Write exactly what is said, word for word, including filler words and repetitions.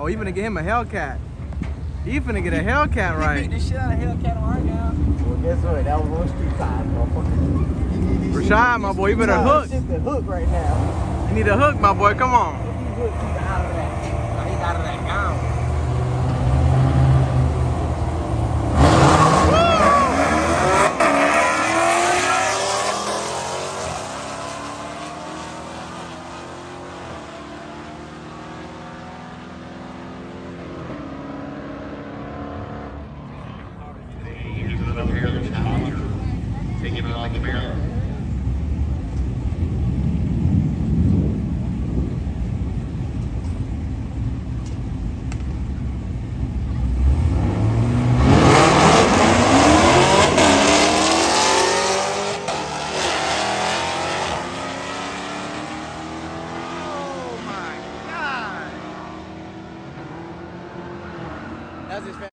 Oh, he finna get him a Hellcat. He finna get a Hellcat right. He beat the shit out of Hellcat on our down. Well, guess what? That was on street time, motherfucker. Rashad, my boy, you better hook. Just the hook right now. You need a hook, my boy. Come on. If you hook, he's out of that. He's out of that gown. Taking it on the barrel. Oh my God. That's his